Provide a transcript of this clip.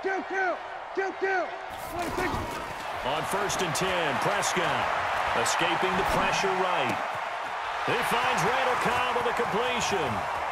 On 1st and 10, Prescott escaping the pressure right. He finds Randall Cobb with a completion.